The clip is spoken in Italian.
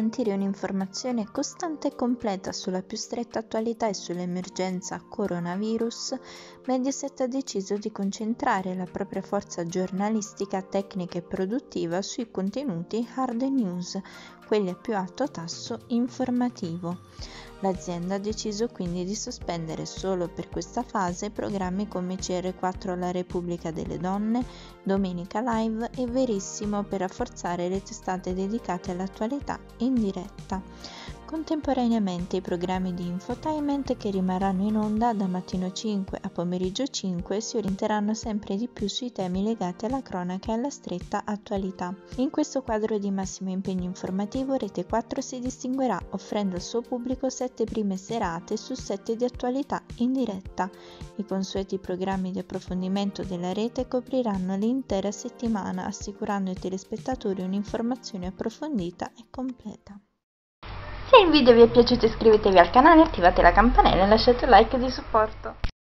garantire un'informazione costante e completa sulla più stretta attualità e sull'emergenza coronavirus, Mediaset ha deciso di concentrare la propria forza giornalistica, tecnica e produttiva sui contenuti hard news, quelli a più alto tasso informativo. L'azienda ha deciso quindi di sospendere solo per questa fase programmi come CR4 La Repubblica delle Donne, Domenica Live e Verissimo per rafforzare le testate dedicate all'attualità in diretta. Contemporaneamente i programmi di infotainment che rimarranno in onda da mattino 5 a pomeriggio 5 si orienteranno sempre di più sui temi legati alla cronaca e alla stretta attualità. In questo quadro di massimo impegno informativo Rete 4 si distinguerà offrendo al suo pubblico 7 prime serate su 7 di attualità in diretta. I consueti programmi di approfondimento della rete copriranno l'intera settimana, assicurando ai telespettatori un'informazione approfondita e completa. Se il video vi è piaciuto iscrivetevi al canale, attivate la campanella e lasciate un like di supporto.